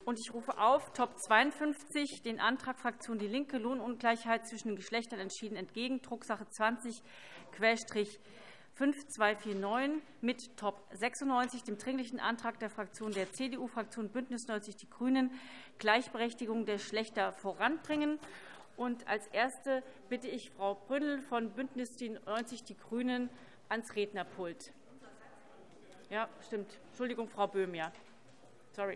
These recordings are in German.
Ich rufe auf Top 52 den Antrag Fraktion DIE LINKE, Lohnungleichheit zwischen den Geschlechtern entschieden entgegen, Drucksache 20-5249, mit Top 96 dem Dringlichen Antrag der Fraktion der CDU, Fraktion BÜNDNIS 90 die GRÜNEN, Gleichberechtigung der Geschlechter voranbringen. Als Erste bitte ich Frau Brünnel von BÜNDNIS 90 die GRÜNEN ans Rednerpult. Ja, stimmt. Entschuldigung, Frau Böhm, ja. Sorry.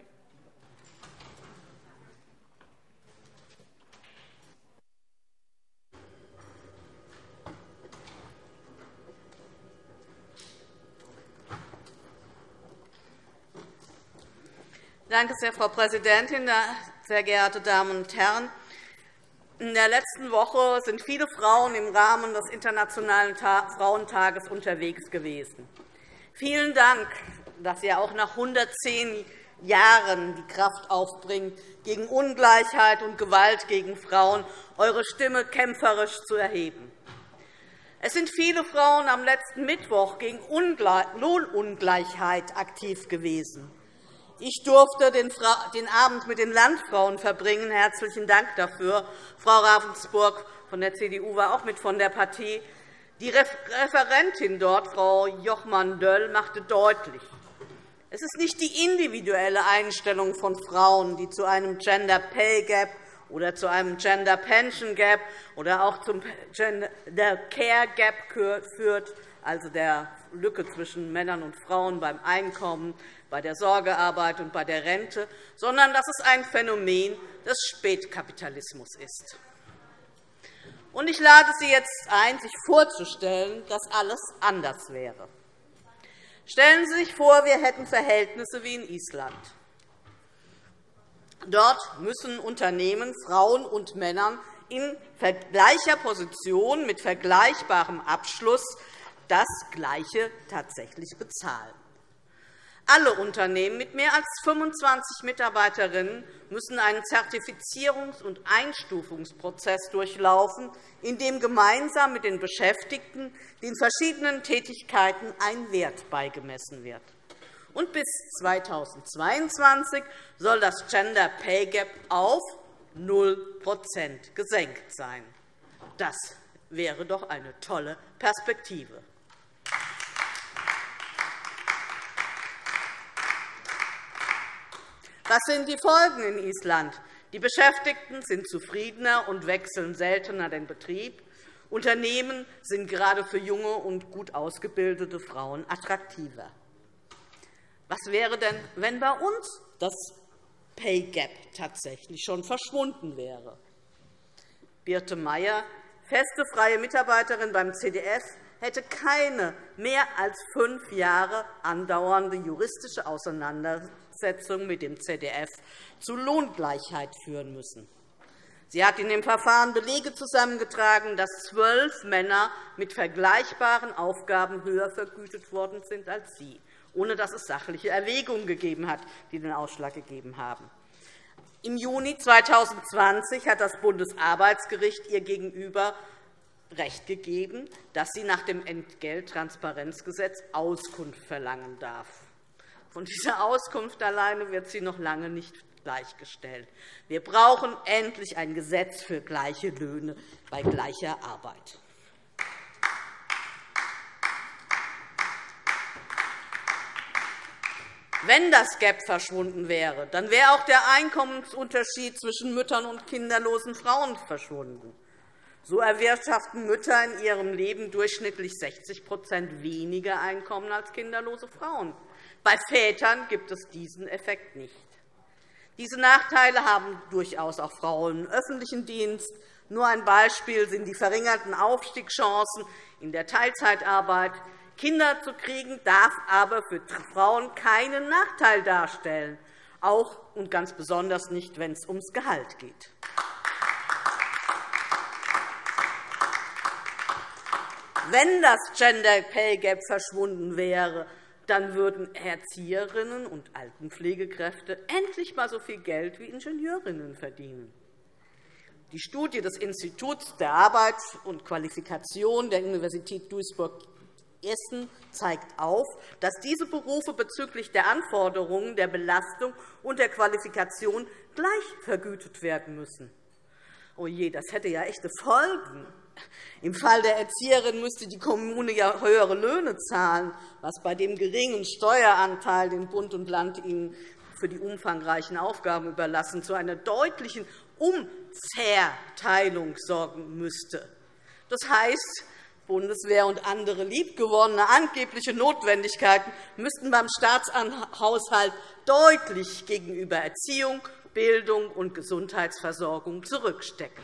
Danke sehr, Frau Präsidentin, sehr geehrte Damen und Herren! In der letzten Woche sind viele Frauen im Rahmen des Internationalen Frauentages unterwegs gewesen. Vielen Dank, dass ihr auch nach 110 Jahren die Kraft aufbringt, gegen Ungleichheit und Gewalt gegen Frauen eure Stimme kämpferisch zu erheben. Es sind viele Frauen am letzten Mittwoch gegen Lohnungleichheit aktiv gewesen. Ich durfte den Abend mit den Landfrauen verbringen. Herzlichen Dank dafür. Frau Ravensburg von der CDU war auch mit von der Partie. Die Referentin dort, Frau Jochmann-Döll, machte deutlich, es ist nicht die individuelle Einstellung von Frauen, die zu einem Gender Pay Gap oder zu einem Gender Pension Gap oder auch zum Gender Care Gap führt, also der Lücke zwischen Männern und Frauen beim Einkommen, bei der Sorgearbeit und bei der Rente, sondern dass es ein Phänomen des Spätkapitalismus ist. Ich lade Sie jetzt ein, sich vorzustellen, dass alles anders wäre. Stellen Sie sich vor, wir hätten Verhältnisse wie in Island. Dort müssen Unternehmen Frauen und Männern in gleicher Position mit vergleichbarem Abschluss das Gleiche tatsächlich bezahlen. Alle Unternehmen mit mehr als 25 Mitarbeiterinnen müssen einen Zertifizierungs- und Einstufungsprozess durchlaufen, in dem gemeinsam mit den Beschäftigten den verschiedenen Tätigkeiten ein Wert beigemessen wird. Und bis 2022 soll das Gender Pay Gap auf 0 % gesenkt sein. Das wäre doch eine tolle Perspektive. Was sind die Folgen in Island? Die Beschäftigten sind zufriedener und wechseln seltener den Betrieb. Unternehmen sind gerade für junge und gut ausgebildete Frauen attraktiver. Was wäre denn, wenn bei uns das Pay Gap tatsächlich schon verschwunden wäre? Birte Meier, feste freie Mitarbeiterin beim ZDF, hätte keine mehr als 5 Jahre andauernde juristische Auseinandersetzung mit dem ZDF zu Lohngleichheit führen müssen. Sie hat in dem Verfahren Belege zusammengetragen, dass 12 Männer mit vergleichbaren Aufgaben höher vergütet worden sind als sie, ohne dass es sachliche Erwägungen gegeben hat, die den Ausschlag gegeben haben. Im Juni 2020 hat das Bundesarbeitsgericht ihr gegenüber Recht gegeben, dass sie nach dem Entgelttransparenzgesetz Auskunft verlangen darf. Von dieser Auskunft alleine wird sie noch lange nicht gleichgestellt. Wir brauchen endlich ein Gesetz für gleiche Löhne bei gleicher Arbeit. Wenn das Gap verschwunden wäre, dann wäre auch der Einkommensunterschied zwischen Müttern und kinderlosen Frauen verschwunden. So erwirtschaften Mütter in ihrem Leben durchschnittlich 60 % weniger Einkommen als kinderlose Frauen. Bei Vätern gibt es diesen Effekt nicht. Diese Nachteile haben durchaus auch Frauen im öffentlichen Dienst. Nur ein Beispiel sind die verringerten Aufstiegschancen in der Teilzeitarbeit. Kinder zu kriegen darf aber für Frauen keinen Nachteil darstellen, auch und ganz besonders nicht, wenn es ums Gehalt geht. Wenn das Gender Pay Gap verschwunden wäre, dann würden Erzieherinnen und Altenpflegekräfte endlich einmal so viel Geld wie Ingenieurinnen verdienen. Die Studie des Instituts der Arbeit und Qualifikation der Universität Duisburg Essen zeigt auf, dass diese Berufe bezüglich der Anforderungen, der Belastung und der Qualifikation gleich vergütet werden müssen. Oh je, das hätte ja echte Folgen. Im Fall der Erzieherin müsste die Kommune ja höhere Löhne zahlen, was bei dem geringen Steueranteil, den Bund und Land ihnen für die umfangreichen Aufgaben überlassen, zu einer deutlichen Umverteilung sorgen müsste. Das heißt, Bundeswehr und andere liebgewonnene angebliche Notwendigkeiten müssten beim Staatshaushalt deutlich gegenüber Erziehung, Bildung und Gesundheitsversorgung zurückstecken.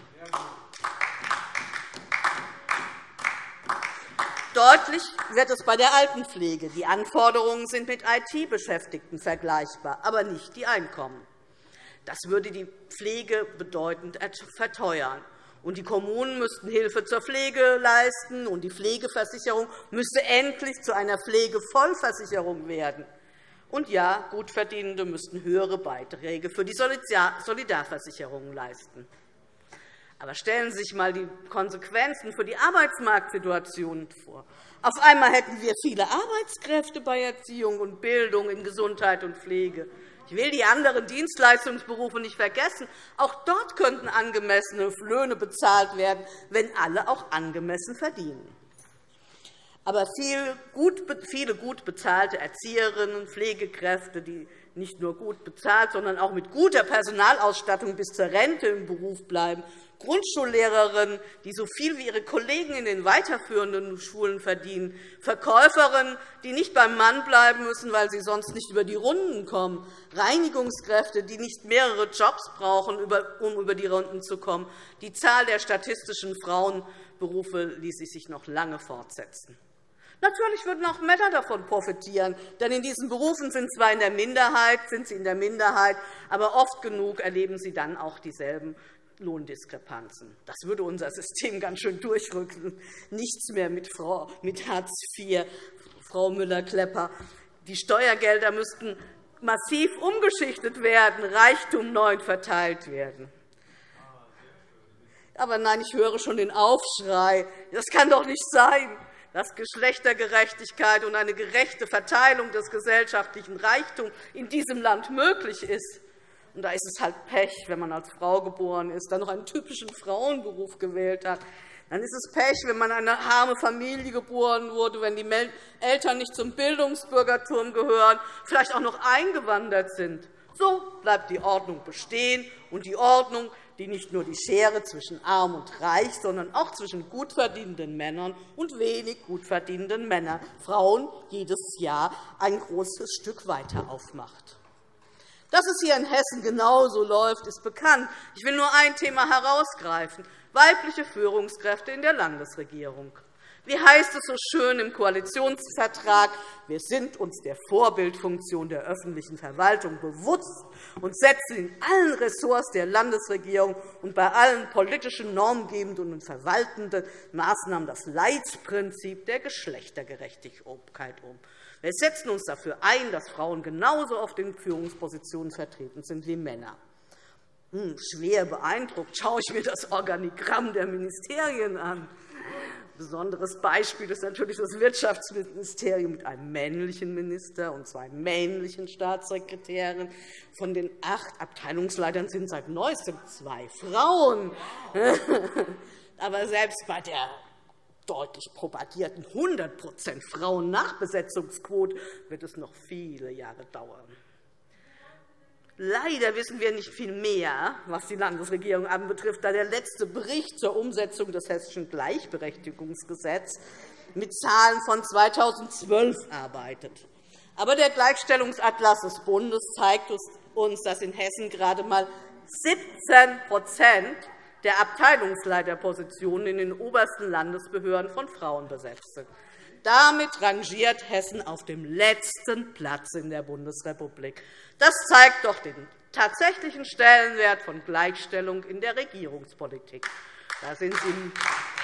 Deutlich wird es bei der Altenpflege. Die Anforderungen sind mit IT-Beschäftigten vergleichbar, aber nicht die Einkommen. Das würde die Pflege bedeutend verteuern. Und die Kommunen müssten Hilfe zur Pflege leisten, und die Pflegeversicherung müsste endlich zu einer Pflegevollversicherung werden. Und ja, Gutverdienende müssten höhere Beiträge für die Solidarversicherungen leisten. Aber stellen Sie sich einmal die Konsequenzen für die Arbeitsmarktsituation vor. Auf einmal hätten wir viele Arbeitskräfte bei Erziehung und Bildung, in Gesundheit und Pflege. Ich will die anderen Dienstleistungsberufe nicht vergessen. Auch dort könnten angemessene Löhne bezahlt werden, wenn alle auch angemessen verdienen. Aber viele gut bezahlte Erzieherinnen, Pflegekräfte, die nicht nur gut bezahlt, sondern auch mit guter Personalausstattung bis zur Rente im Beruf bleiben, Grundschullehrerinnen, die so viel wie ihre Kollegen in den weiterführenden Schulen verdienen, Verkäuferinnen, die nicht beim Mann bleiben müssen, weil sie sonst nicht über die Runden kommen, Reinigungskräfte, die nicht mehrere Jobs brauchen, um über die Runden zu kommen. Die Zahl der statistischen Frauenberufe ließ sich noch lange fortsetzen. Natürlich würden auch Männer davon profitieren, denn in diesen Berufen sind sie in der Minderheit, aber oft genug erleben sie dann auch dieselben Lohndiskrepanzen. Das würde unser System ganz schön durchrücken. Nichts mehr mit Hartz IV, Frau Müller-Klepper. Die Steuergelder müssten massiv umgeschichtet werden, Reichtum neu verteilt werden. Aber nein, ich höre schon den Aufschrei. Das kann doch nicht sein, dass Geschlechtergerechtigkeit und eine gerechte Verteilung des gesellschaftlichen Reichtums in diesem Land möglich ist. Und da ist es halt Pech, wenn man als Frau geboren ist, dann noch einen typischen Frauenberuf gewählt hat. Dann ist es Pech, wenn man in eine arme Familie geboren wurde, wenn die Eltern nicht zum Bildungsbürgertum gehören, vielleicht auch noch eingewandert sind. So bleibt die Ordnung bestehen, und die Ordnung, die nicht nur die Schere zwischen Arm und Reich, sondern auch zwischen gut verdienenden Männern und wenig gut verdienenden Frauen jedes Jahr ein großes Stück weiter aufmacht. Dass es hier in Hessen genauso läuft, ist bekannt. Ich will nur ein Thema herausgreifen: weibliche Führungskräfte in der Landesregierung. Wie heißt es so schön im Koalitionsvertrag? Wir sind uns der Vorbildfunktion der öffentlichen Verwaltung bewusst und setzen in allen Ressorts der Landesregierung und bei allen politischen normgebenden und verwaltenden Maßnahmen das Leitprinzip der Geschlechtergerechtigkeit um. Wir setzen uns dafür ein, dass Frauen genauso auf den Führungspositionen vertreten sind wie Männer. Schwer beeindruckt schaue ich mir das Organigramm der Ministerien an. Ein besonderes Beispiel ist natürlich das Wirtschaftsministerium mit einem männlichen Minister und 2 männlichen Staatssekretären. Von den 8 Abteilungsleitern sind seit Neuestem 2 Frauen. Aber selbst bei der deutlich propagierten 100% Frauen-Nachbesetzungsquote wird es noch viele Jahre dauern. Leider wissen wir nicht viel mehr, was die Landesregierung anbetrifft, da der letzte Bericht zur Umsetzung des Hessischen Gleichberechtigungsgesetzes mit Zahlen von 2012 arbeitet. Aber der Gleichstellungsatlas des Bundes zeigt uns, dass in Hessen gerade einmal 17% der Abteilungsleiterpositionen in den obersten Landesbehörden von Frauen besetzt sind. Damit rangiert Hessen auf dem letzten Platz in der Bundesrepublik. Das zeigt doch den tatsächlichen Stellenwert von Gleichstellung in der Regierungspolitik. Da sind Sie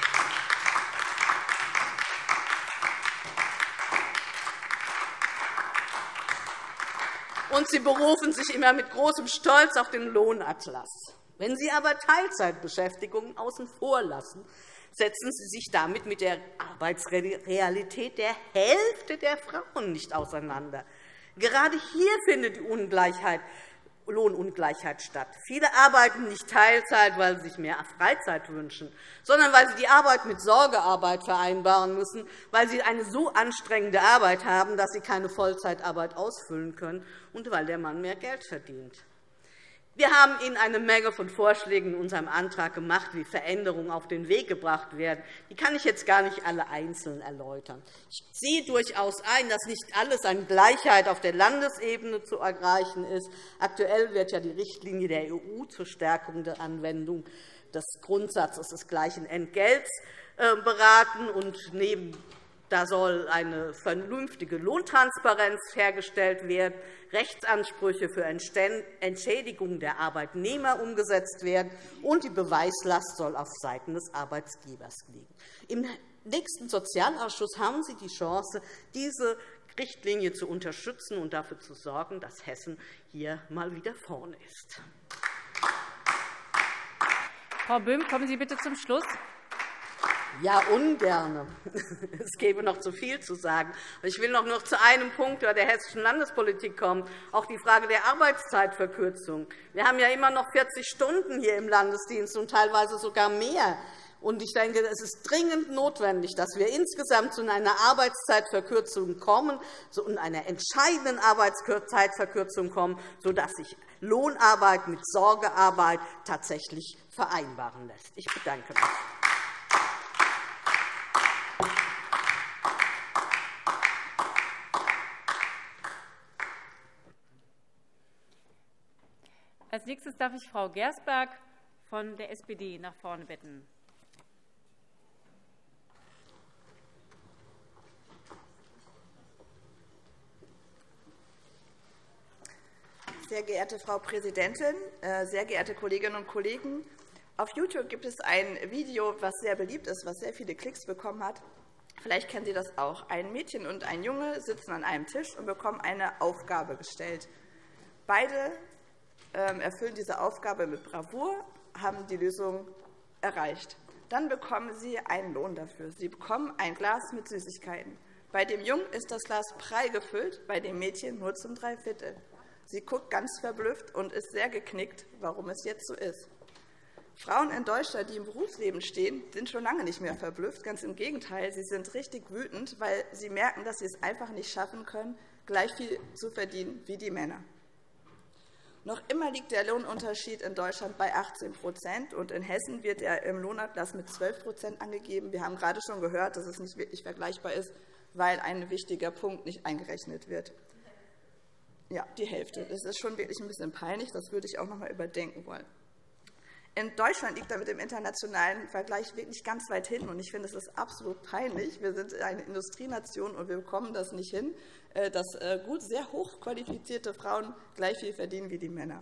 und Sie berufen sich immer mit großem Stolz auf den Lohnatlas. Wenn Sie aber Teilzeitbeschäftigungen außen vor lassen, setzen Sie sich damit mit der Arbeitsrealität der Hälfte der Frauen nicht auseinander. Gerade hier findet die Lohnungleichheit statt. Viele arbeiten nicht Teilzeit, weil sie sich mehr Freizeit wünschen, sondern weil sie die Arbeit mit Sorgearbeit vereinbaren müssen, weil sie eine so anstrengende Arbeit haben, dass sie keine Vollzeitarbeit ausfüllen können und weil der Mann mehr Geld verdient. Wir haben Ihnen eine Menge von Vorschlägen in unserem Antrag gemacht, wie Veränderungen auf den Weg gebracht werden. Die kann ich jetzt gar nicht alle einzeln erläutern. Ich sehe durchaus ein, dass nicht alles an Gleichheit auf der Landesebene zu erreichen ist. Aktuell wird ja die Richtlinie der EU zur Stärkung der Anwendung des Grundsatzes des gleichen Entgelts beraten. Da soll eine vernünftige Lohntransparenz hergestellt werden, Rechtsansprüche für Entschädigung der Arbeitnehmer umgesetzt werden, und die Beweislast soll auf Seiten des Arbeitgebers liegen. Im nächsten Sozialausschuss haben Sie die Chance, diese Richtlinie zu unterstützen und dafür zu sorgen, dass Hessen hier mal wieder vorne ist. Frau Böhm, kommen Sie bitte zum Schluss. Ja, ungerne. Es gäbe noch zu viel zu sagen. Ich will noch zu einem Punkt der hessischen Landespolitik kommen, auch die Frage der Arbeitszeitverkürzung. Wir haben ja immer noch 40 Stunden hier im Landesdienst und teilweise sogar mehr. Ich denke, es ist dringend notwendig, dass wir insgesamt zu einer Arbeitszeitverkürzung kommen, und einer entscheidenden Arbeitszeitverkürzung kommen, sodass sich Lohnarbeit mit Sorgearbeit tatsächlich vereinbaren lässt. Ich bedanke mich. Als Nächstes darf ich Frau Gersberg von der SPD nach vorne bitten. Sehr geehrte Frau Präsidentin, sehr geehrte Kolleginnen und Kollegen! Auf YouTube gibt es ein Video, das sehr beliebt ist, das sehr viele Klicks bekommen hat. Vielleicht kennen Sie das auch. Ein Mädchen und ein Junge sitzen an einem Tisch und bekommen eine Aufgabe gestellt. Beide erfüllen diese Aufgabe mit Bravour, haben die Lösung erreicht. Dann bekommen sie einen Lohn dafür. Sie bekommen ein Glas mit Süßigkeiten. Bei dem Jungen ist das Glas prall gefüllt, bei dem Mädchen nur zum Dreiviertel. Sie guckt ganz verblüfft und ist sehr geknickt, warum es jetzt so ist. Frauen in Deutschland, die im Berufsleben stehen, sind schon lange nicht mehr verblüfft. Ganz im Gegenteil, sie sind richtig wütend, weil sie merken, dass sie es einfach nicht schaffen können, gleich viel zu verdienen wie die Männer. Noch immer liegt der Lohnunterschied in Deutschland bei 18%, und in Hessen wird er im Lohnatlas mit 12% angegeben. Wir haben gerade schon gehört, dass es nicht wirklich vergleichbar ist, weil ein wichtiger Punkt nicht eingerechnet wird. Ja, die Hälfte. Das ist schon wirklich ein bisschen peinlich. Das würde ich auch noch einmal überdenken wollen. In Deutschland liegt er mit dem internationalen Vergleich wirklich ganz weit hinten. Und ich finde, es ist absolut peinlich. Wir sind eine Industrienation, und wir bekommen das nicht hin, dass gut, sehr hochqualifizierte Frauen gleich viel verdienen wie die Männer.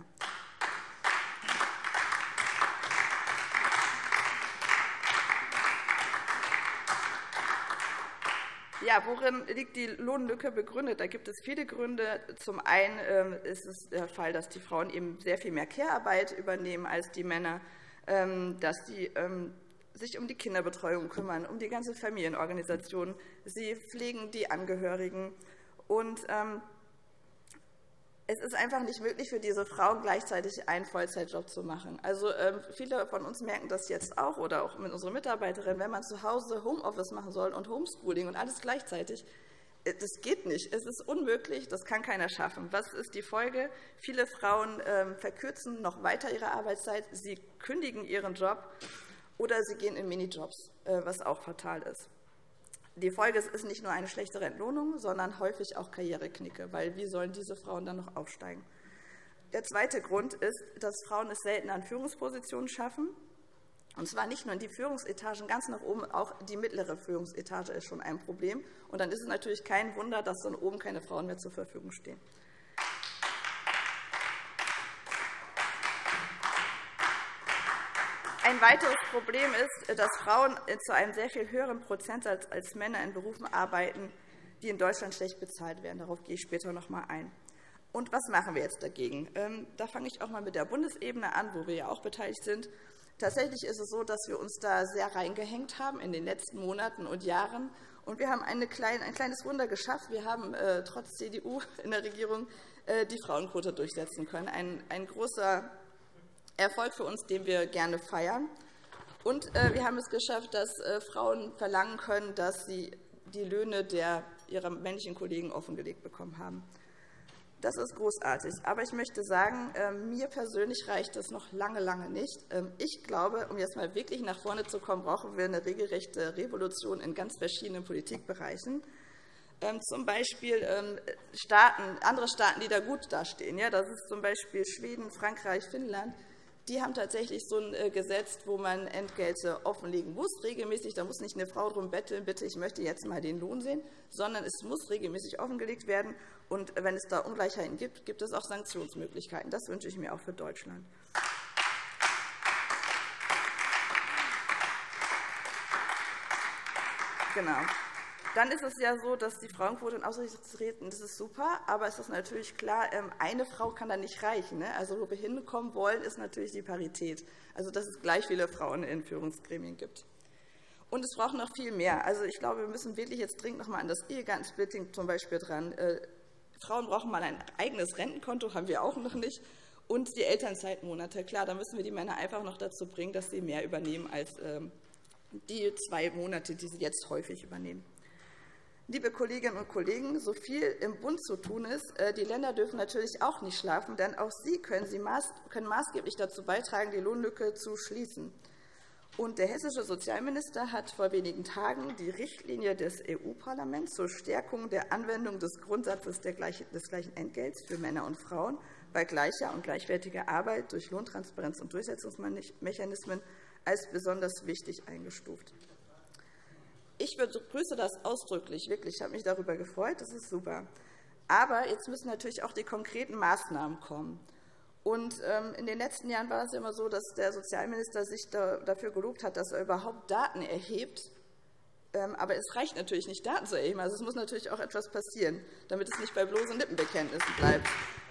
Ja, worin liegt die Lohnlücke begründet? Da gibt es viele Gründe. Zum einen ist es der Fall, dass die Frauen eben sehr viel mehr Care-Arbeit übernehmen als die Männer, dass sie sich um die Kinderbetreuung kümmern, um die ganze Familienorganisation. Sie pflegen die Angehörigen. Und es ist einfach nicht möglich für diese Frauen, gleichzeitig einen Vollzeitjob zu machen. Also, viele von uns merken das jetzt auch, oder auch mit unseren Mitarbeiterinnen, wenn man zu Hause Homeoffice machen soll und Homeschooling und alles gleichzeitig. Das geht nicht. Es ist unmöglich. Das kann keiner schaffen. Was ist die Folge? Viele Frauen verkürzen noch weiter ihre Arbeitszeit. Sie kündigen ihren Job oder sie gehen in Minijobs, was auch fatal ist. Die Folge ist nicht nur eine schlechtere Entlohnung, sondern häufig auch Karriereknicke, weil wie sollen diese Frauen dann noch aufsteigen? Der zweite Grund ist, dass Frauen es selten an Führungspositionen schaffen. Und zwar nicht nur in die Führungsetagen ganz nach oben, auch die mittlere Führungsetage ist schon ein Problem. Und dann ist es natürlich kein Wunder, dass dann oben keine Frauen mehr zur Verfügung stehen. Ein weiteres Problem ist, dass Frauen zu einem sehr viel höheren Prozentsatz als Männer in Berufen arbeiten, die in Deutschland schlecht bezahlt werden. Darauf gehe ich später noch einmal ein. Und was machen wir jetzt dagegen? Da fange ich auch mal mit der Bundesebene an, wo wir ja auch beteiligt sind. Tatsächlich ist es so, dass wir uns da sehr reingehängt haben in den letzten Monaten und Jahren. Und wir haben ein kleines Wunder geschafft. Wir haben trotz CDU in der Regierung die Frauenquote durchsetzen können. Ein großer Erfolg für uns, den wir gerne feiern. Und wir haben es geschafft, dass Frauen verlangen können, dass sie die Löhne ihrer männlichen Kollegen offengelegt bekommen haben. Das ist großartig. Aber ich möchte sagen, mir persönlich reicht das noch lange, lange nicht. Ich glaube, um jetzt mal wirklich nach vorne zu kommen, brauchen wir eine regelrechte Revolution in ganz verschiedenen Politikbereichen. Zum Beispiel andere Staaten, die da gut dastehen. Ja, das ist zum Beispiel Schweden, Frankreich, Finnland. Die haben tatsächlich so ein Gesetz, wo man Entgelte offenlegen muss, regelmäßig. Da muss nicht eine Frau darum betteln, bitte, ich möchte jetzt mal den Lohn sehen, sondern es muss regelmäßig offengelegt werden. Und wenn es da Ungleichheiten gibt, gibt es auch Sanktionsmöglichkeiten. Das wünsche ich mir auch für Deutschland. Genau. Dann ist es ja so, dass die Frauenquote in Aufsichtsräten, das ist super, aber es ist natürlich klar, eine Frau kann da nicht reichen. Also wo wir hinkommen wollen, ist natürlich die Parität, also dass es gleich viele Frauen in Führungsgremien gibt. Und es braucht noch viel mehr. Also ich glaube, wir müssen wirklich jetzt dringend noch einmal an das Ehegattensplitting zum Beispiel dran. Frauen brauchen mal ein eigenes Rentenkonto, haben wir auch noch nicht. Und die Elternzeitmonate, klar, da müssen wir die Männer einfach noch dazu bringen, dass sie mehr übernehmen als die 2 Monate, die sie jetzt häufig übernehmen. Liebe Kolleginnen und Kollegen, so viel im Bund zu tun ist, die Länder dürfen natürlich auch nicht schlafen, denn auch sie können maßgeblich dazu beitragen, die Lohnlücke zu schließen. Und der hessische Sozialminister hat vor wenigen Tagen die Richtlinie des EU-Parlaments zur Stärkung der Anwendung des Grundsatzes des gleichen Entgelts für Männer und Frauen bei gleicher und gleichwertiger Arbeit durch Lohntransparenz und Durchsetzungsmechanismen als besonders wichtig eingestuft. Ich begrüße das ausdrücklich, wirklich. Ich habe mich darüber gefreut, das ist super. Aber jetzt müssen natürlich auch die konkreten Maßnahmen kommen. Und in den letzten Jahren war es immer so, dass der Sozialminister sich dafür gelobt hat, dass er überhaupt Daten erhebt. Aber es reicht natürlich nicht, Daten zu erheben. Also es muss natürlich auch etwas passieren, damit es nicht bei bloßen Lippenbekenntnissen bleibt.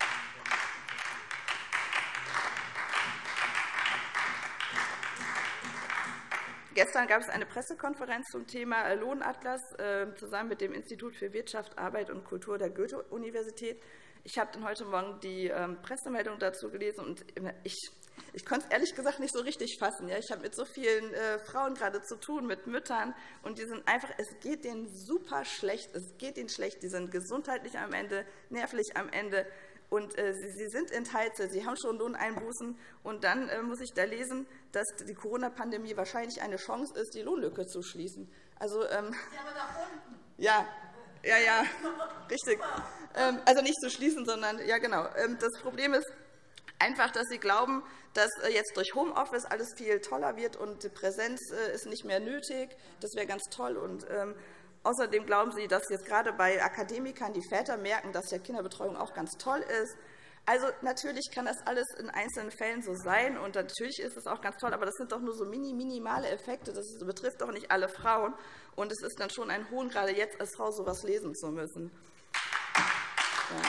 Gestern gab es eine Pressekonferenz zum Thema Lohnatlas zusammen mit dem Institut für Wirtschaft, Arbeit und Kultur der Goethe-Universität. Ich habe dann heute Morgen die Pressemeldung dazu gelesen, und ich konnte es ehrlich gesagt nicht so richtig fassen. Ja? Ich habe mit so vielen Frauen gerade zu tun, mit Müttern, und die sind einfach, es geht denen super schlecht. Es geht ihnen schlecht. Die sind gesundheitlich am Ende, nervlich am Ende. Und sie sind enthalten, sie haben schon Lohneinbußen. Und dann muss ich da lesen, dass die Corona-Pandemie wahrscheinlich eine Chance ist, die Lohnlücke zu schließen. Also, aber da unten. Ja, richtig. Also nicht zu schließen, sondern, ja genau. Das Problem ist einfach, dass sie glauben, dass jetzt durch Homeoffice alles viel toller wird und die Präsenz ist nicht mehr nötig. Das wäre ganz toll. Und außerdem glauben sie, dass jetzt gerade bei Akademikern die Väter merken, dass ja Kinderbetreuung auch ganz toll ist. Also natürlich kann das alles in einzelnen Fällen so sein, und natürlich ist es auch ganz toll, aber das sind doch nur so minimale Effekte. Das betrifft doch nicht alle Frauen, und es ist dann schon ein Hohn, gerade jetzt als Frau so etwas lesen zu müssen. Ja.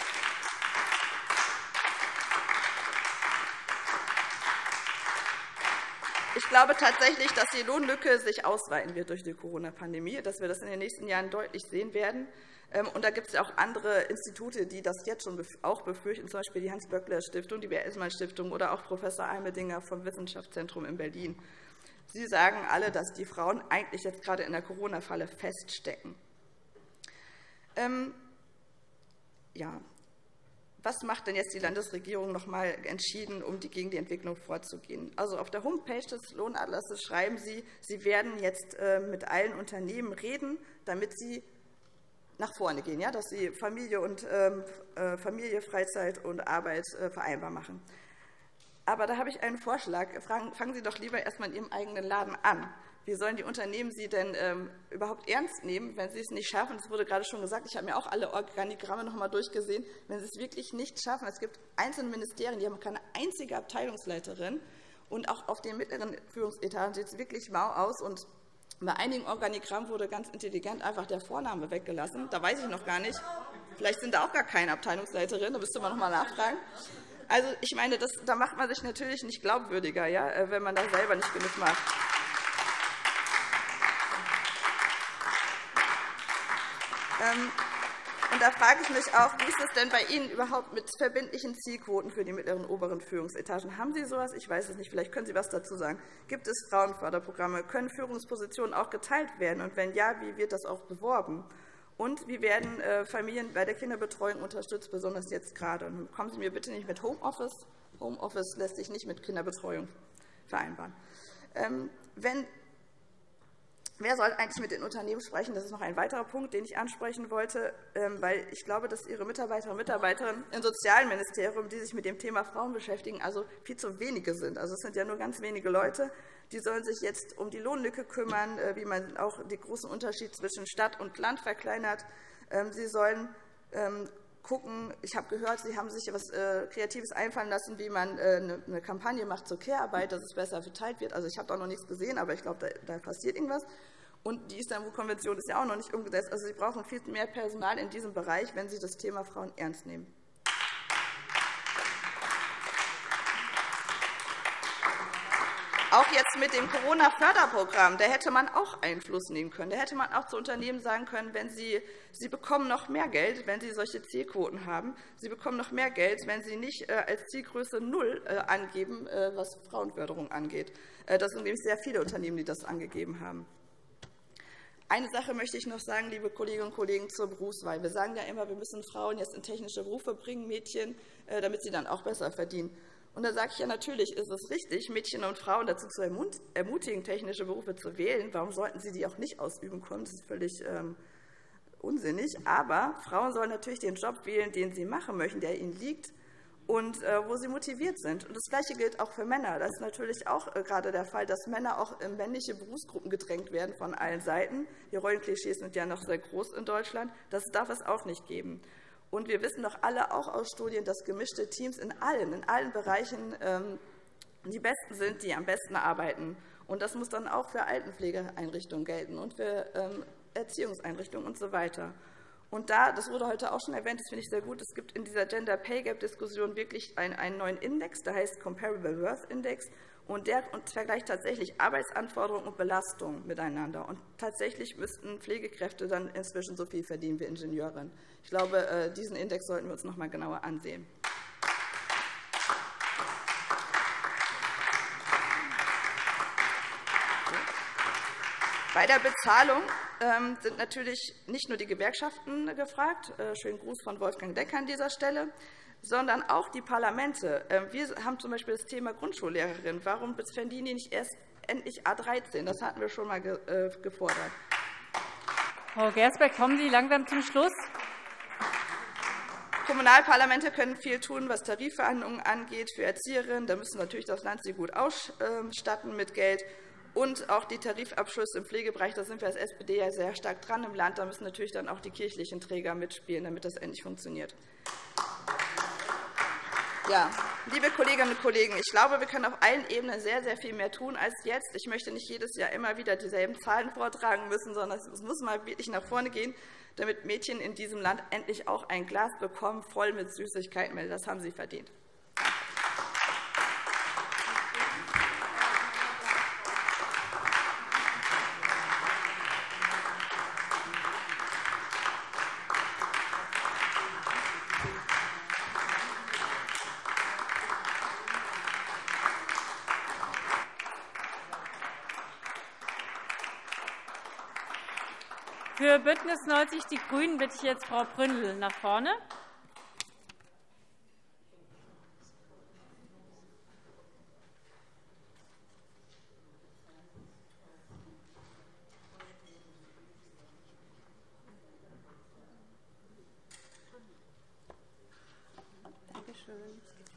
Ich glaube tatsächlich, dass die Lohnlücke sich ausweiten wird durch die Corona-Pandemie, dass wir das in den nächsten Jahren deutlich sehen werden. Und da gibt es ja auch andere Institute, die das jetzt schon auch befürchten, zum Beispiel die Hans-Böckler-Stiftung, die Bertelsmann-Stiftung oder auch Professor Almedinger vom Wissenschaftszentrum in Berlin. Sie sagen alle, dass die Frauen eigentlich jetzt gerade in der Corona-Falle feststecken. Ja. Was macht denn jetzt die Landesregierung noch einmal entschieden, um gegen die Entwicklung vorzugehen? Also auf der Homepage des Lohnatlases schreiben Sie, Sie werden jetzt mit allen Unternehmen reden, damit sie nach vorne gehen, ja? Dass sie Familie, Freizeit und Arbeit vereinbar machen. Aber da habe ich einen Vorschlag. Fangen Sie doch lieber erst einmal in Ihrem eigenen Laden an. Wie sollen die Unternehmen Sie denn überhaupt ernst nehmen, wenn sie es nicht schaffen? Das wurde gerade schon gesagt. Ich habe mir auch alle Organigramme noch einmal durchgesehen. Wenn sie es wirklich nicht schaffen, es gibt einzelne Ministerien, die haben keine einzige Abteilungsleiterin. Und auch auf den mittleren Führungsetagen sieht es wirklich mau aus. Und bei einigen Organigrammen wurde ganz intelligent einfach der Vorname weggelassen. Da weiß ich noch gar nicht. Vielleicht sind da auch gar keine Abteilungsleiterinnen, da müsste man noch einmal nachfragen. Also, ich meine, da macht man sich natürlich nicht glaubwürdiger, ja, wenn man da selber nicht genug macht. Und da frage ich mich auch, wie ist es denn bei Ihnen überhaupt mit verbindlichen Zielquoten für die mittleren und oberen Führungsetagen? Haben Sie so etwas? Ich weiß es nicht. Vielleicht können Sie etwas dazu sagen. Gibt es Frauenförderprogramme? Können Führungspositionen auch geteilt werden? Und wenn ja, wie wird das auch beworben? Und wie werden Familien bei der Kinderbetreuung unterstützt, besonders jetzt gerade? Und kommen Sie mir bitte nicht mit Homeoffice. Homeoffice lässt sich nicht mit Kinderbetreuung vereinbaren. Wer soll eigentlich mit den Unternehmen sprechen? Das ist noch ein weiterer Punkt, den ich ansprechen wollte, weil ich glaube, dass Ihre Mitarbeiterinnen und Mitarbeiter im Sozialministerium, die sich mit dem Thema Frauen beschäftigen, also viel zu wenige sind. Also es sind ja nur ganz wenige Leute. Die sollen sich jetzt um die Lohnlücke kümmern, wie man auch den großen Unterschied zwischen Stadt und Land verkleinert. Sie sollen gucken, ich habe gehört, Sie haben sich etwas Kreatives einfallen lassen, wie man eine Kampagne macht zur Care-Arbeit, dass es besser verteilt wird. Also ich habe da noch nichts gesehen, aber ich glaube, da passiert irgendwas. Und die Istanbul-Konvention ist ja auch noch nicht umgesetzt. Also Sie brauchen viel mehr Personal in diesem Bereich, wenn Sie das Thema Frauen ernst nehmen. Auch jetzt mit dem Corona-Förderprogramm, da hätte man auch Einfluss nehmen können. Da hätte man auch zu Unternehmen sagen können, wenn Sie bekommen noch mehr Geld, wenn Sie solche Zielquoten haben. Sie bekommen noch mehr Geld, wenn Sie nicht als Zielgröße 0 angeben, was Frauenförderung angeht. Das sind nämlich sehr viele Unternehmen, die das angegeben haben. Eine Sache möchte ich noch sagen, liebe Kolleginnen und Kollegen, zur Berufswahl. Wir sagen ja immer, wir müssen Frauen jetzt in technische Berufe bringen, Mädchen, damit sie dann auch besser verdienen. Und da sage ich ja, natürlich ist es richtig, Mädchen und Frauen dazu zu ermutigen, technische Berufe zu wählen. Warum sollten sie die auch nicht ausüben können? Das ist völlig unsinnig. Aber Frauen sollen natürlich den Job wählen, den sie machen möchten, der ihnen liegt und wo sie motiviert sind. Und das Gleiche gilt auch für Männer. Das ist natürlich auch gerade der Fall, dass Männer auch in männliche Berufsgruppen gedrängt werden von allen Seiten. Die Rollenklischees sind ja noch sehr groß in Deutschland. Das darf es auch nicht geben. Und wir wissen doch alle auch aus Studien, dass gemischte Teams in allen Bereichen die Besten sind, die am besten arbeiten. Und das muss dann auch für Altenpflegeeinrichtungen gelten und für Erziehungseinrichtungen usw. Und das wurde heute auch schon erwähnt, das finde ich sehr gut, es gibt in dieser Gender Pay Gap Diskussion wirklich einen neuen Index, der heißt Comparable Worth Index, und der vergleicht tatsächlich Arbeitsanforderungen und Belastungen miteinander. Und tatsächlich müssten Pflegekräfte dann inzwischen so viel verdienen wie Ingenieurinnen. Ich glaube, diesen Index sollten wir uns noch einmal genauer ansehen. Bei der Bezahlung sind natürlich nicht nur die Gewerkschaften gefragt, schönen Gruß von Wolfgang Decker an dieser Stelle, sondern auch die Parlamente. Wir haben zum Beispiel das Thema Grundschullehrerin. Warum verdienen die nicht erst endlich A13? Das hatten wir schon einmal gefordert. Frau Gersbeck, kommen Sie langsam zum Schluss. Kommunalparlamente können viel tun, was Tarifverhandlungen angeht für Erzieherinnen. Da müssen natürlich das Land sie gut ausstatten mit Geld. Und auch die Tarifabschlüsse im Pflegebereich, da sind wir als SPD ja sehr stark dran im Land. Da müssen natürlich dann auch die kirchlichen Träger mitspielen, damit das endlich funktioniert. Ja, liebe Kolleginnen und Kollegen, ich glaube, wir können auf allen Ebenen sehr, sehr viel mehr tun als jetzt. Ich möchte nicht jedes Jahr immer wieder dieselben Zahlen vortragen müssen, sondern es muss mal wirklich nach vorne gehen, damit Mädchen in diesem Land endlich auch ein Glas bekommen, voll mit Süßigkeiten. Das haben sie verdient. Für BÜNDNIS 90 die GRÜNEN bitte ich jetzt Frau Bründel nach vorne. Danke schön.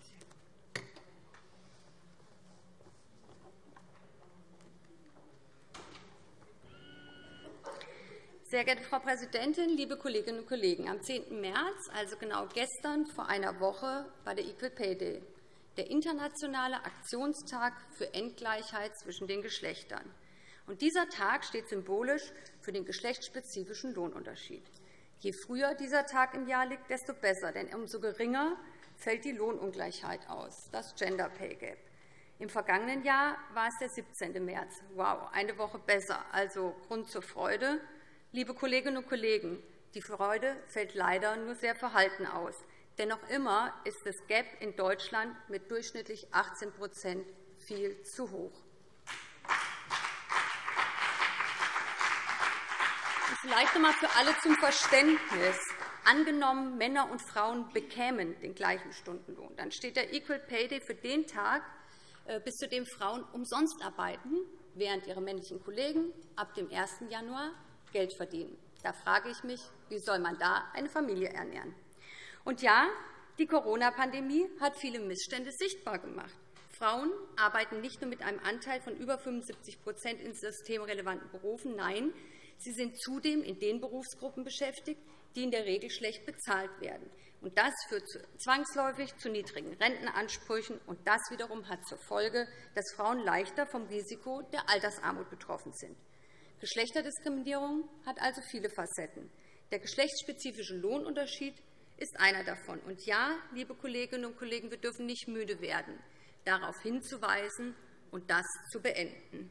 Sehr geehrte Frau Präsidentin, liebe Kolleginnen und Kollegen! Am 10. März, also genau gestern vor einer Woche, war der Equal Pay Day, der internationale Aktionstag für Entgleichheit zwischen den Geschlechtern. Und dieser Tag steht symbolisch für den geschlechtsspezifischen Lohnunterschied. Je früher dieser Tag im Jahr liegt, desto besser, denn umso geringer fällt die Lohnungleichheit aus, das Gender Pay Gap. Im vergangenen Jahr war es der 17. März. Wow, eine Woche besser, also Grund zur Freude. Liebe Kolleginnen und Kollegen, die Freude fällt leider nur sehr verhalten aus. Denn noch immer ist das Gap in Deutschland mit durchschnittlich 18% viel zu hoch. Vielleicht noch einmal für alle zum Verständnis. Angenommen, Männer und Frauen bekämen den gleichen Stundenlohn, dann steht der Equal Pay Day für den Tag, bis zu dem Frauen umsonst arbeiten, während ihre männlichen Kollegen ab dem 1. Januar Geld verdienen. Da frage ich mich, wie soll man da eine Familie ernähren? Und ja, die Corona-Pandemie hat viele Missstände sichtbar gemacht. Frauen arbeiten nicht nur mit einem Anteil von über 75% in systemrelevanten Berufen, nein, sie sind zudem in den Berufsgruppen beschäftigt, die in der Regel schlecht bezahlt werden. Und das führt zwangsläufig zu niedrigen Rentenansprüchen, und das wiederum hat zur Folge, dass Frauen leichter vom Risiko der Altersarmut betroffen sind. Geschlechterdiskriminierung hat also viele Facetten. Der geschlechtsspezifische Lohnunterschied ist einer davon. Und ja, liebe Kolleginnen und Kollegen, wir dürfen nicht müde werden, darauf hinzuweisen und das zu beenden.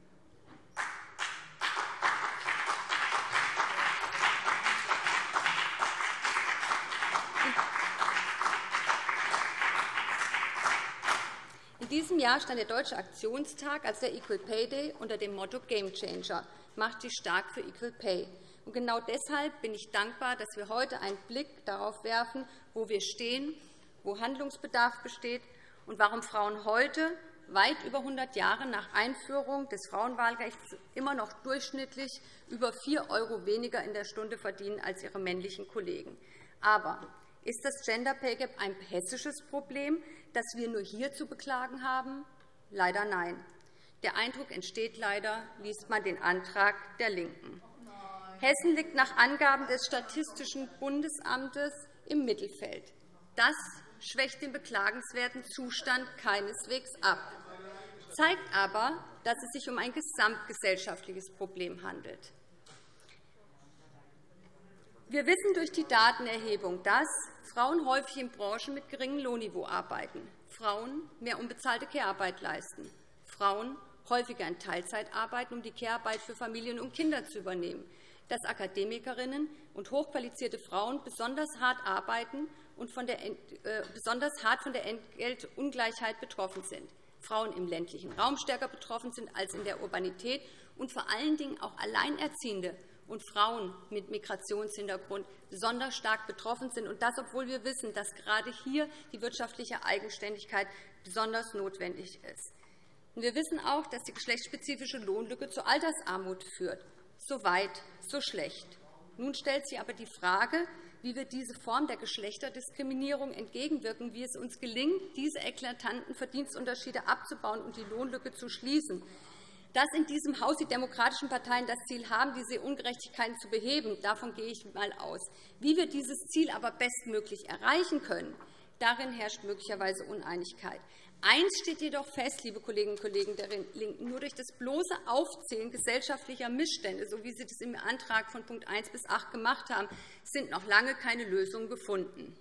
In diesem Jahr stand der Deutsche Aktionstag als der Equal Pay Day unter dem Motto Game Changer – macht dich stark für Equal Pay. Und genau deshalb bin ich dankbar, dass wir heute einen Blick darauf werfen, wo wir stehen, wo Handlungsbedarf besteht und warum Frauen heute, weit über 100 Jahre nach Einführung des Frauenwahlrechts, immer noch durchschnittlich über 4 € weniger in der Stunde verdienen als ihre männlichen Kollegen. Aber ist das Gender Pay Gap ein hessisches Problem, das wir nur hier zu beklagen haben? Leider nein. Der Eindruck entsteht leider, liest man den Antrag der LINKEN. Hessen liegt nach Angaben des Statistischen Bundesamtes im Mittelfeld. Das schwächt den beklagenswerten Zustand keineswegs ab, zeigt aber, dass es sich um ein gesamtgesellschaftliches Problem handelt. Wir wissen durch die Datenerhebung, dass Frauen häufig in Branchen mit geringem Lohnniveau arbeiten, Frauen mehr unbezahlte Care-Arbeit leisten, Frauen häufiger in Teilzeit arbeiten, um die Care-Arbeit für Familien und Kinder zu übernehmen, dass Akademikerinnen und hochqualifizierte Frauen besonders hart arbeiten und besonders hart von der Entgeltungleichheit betroffen sind, Frauen im ländlichen Raum stärker betroffen sind als in der Urbanität und vor allen Dingen auch Alleinerziehende und Frauen mit Migrationshintergrund besonders stark betroffen sind, und das, obwohl wir wissen, dass gerade hier die wirtschaftliche Eigenständigkeit besonders notwendig ist. Wir wissen auch, dass die geschlechtsspezifische Lohnlücke zur Altersarmut führt. So weit, so schlecht. Nun stellt sich aber die Frage, wie wir diese Form der Geschlechterdiskriminierung entgegenwirken, wie es uns gelingt, diese eklatanten Verdienstunterschiede abzubauen und die Lohnlücke zu schließen. Dass in diesem Haus die demokratischen Parteien das Ziel haben, diese Ungerechtigkeiten zu beheben, davon gehe ich einmal aus. Wie wir dieses Ziel aber bestmöglich erreichen können, darin herrscht möglicherweise Uneinigkeit. Eins steht jedoch fest, liebe Kolleginnen und Kollegen der LINKEN, nur durch das bloße Aufzählen gesellschaftlicher Missstände, so wie Sie das im Antrag von Punkt 1 bis 8 gemacht haben, sind noch lange keine Lösungen gefunden.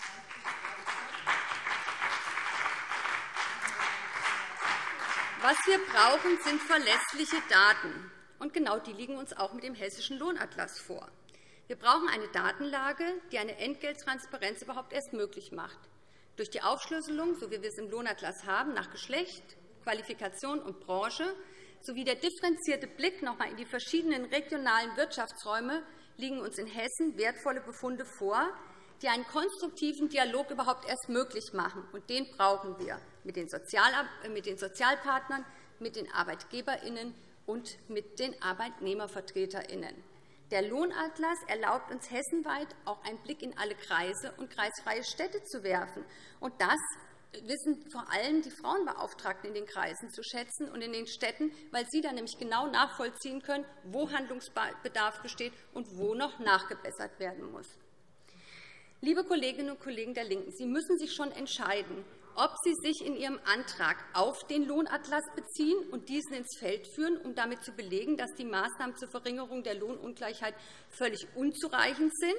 Was wir brauchen, sind verlässliche Daten. Und genau die liegen uns auch mit dem Hessischen Lohnatlas vor. Wir brauchen eine Datenlage, die eine Entgelttransparenz überhaupt erst möglich macht. Durch die Aufschlüsselung, so wie wir es im Lohnatlas haben, nach Geschlecht, Qualifikation und Branche sowie der differenzierte Blick noch einmal in die verschiedenen regionalen Wirtschaftsräume liegen uns in Hessen wertvolle Befunde vor, die einen konstruktiven Dialog überhaupt erst möglich machen. Und den brauchen wir mit den Sozialpartnern, mit den ArbeitgeberInnen und mit den ArbeitnehmervertreterInnen. Der Lohnatlas erlaubt uns hessenweit auch einen Blick in alle Kreise und kreisfreie Städte zu werfen. Und das wissen vor allem die Frauenbeauftragten in den Kreisen zu schätzen und in den Städten, weil sie dann nämlich genau nachvollziehen können, wo Handlungsbedarf besteht und wo noch nachgebessert werden muss. Liebe Kolleginnen und Kollegen der LINKEN, Sie müssen sich schon entscheiden, ob Sie sich in Ihrem Antrag auf den Lohnatlas beziehen und diesen ins Feld führen, um damit zu belegen, dass die Maßnahmen zur Verringerung der Lohnungleichheit völlig unzureichend sind,